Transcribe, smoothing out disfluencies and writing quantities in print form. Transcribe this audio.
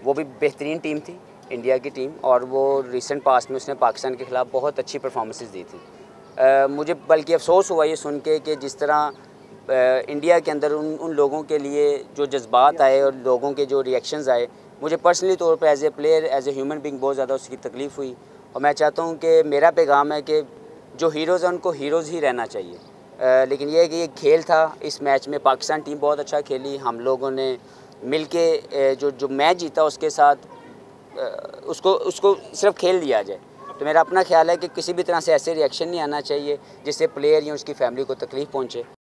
वो भी बेहतरीन टीम थी, इंडिया की टीम, और वो रिसेंट पास्ट में उसने पाकिस्तान के ख़िलाफ़ बहुत अच्छी परफॉर्मेंसेस दी थी। मुझे बल्कि अफसोस हुआ ये सुन के कि जिस तरह इंडिया के अंदर उन लोगों के लिए जो जज्बात आए और लोगों के जो रिएक्शंस आए, मुझे पर्सनली तौर पे as a player, as a human being बहुत ज़्यादा उसकी तकलीफ़ हुई। और मैं चाहता हूँ कि मेरा पैगाम है कि जो हीरोज़ हैं उनको हीरोज़ ही रहना चाहिए। लेकिन ये है कि ये खेल था, इस मैच में पाकिस्तान टीम बहुत अच्छा खेली, हम लोगों ने मिल के जो मैच जीता उसके साथ उसको सिर्फ खेल दिया जाए। तो मेरा अपना ख्याल है कि किसी भी तरह से ऐसे रिएक्शन नहीं आना चाहिए जिससे प्लेयर या उसकी फैमिली को तकलीफ़ पहुँचे।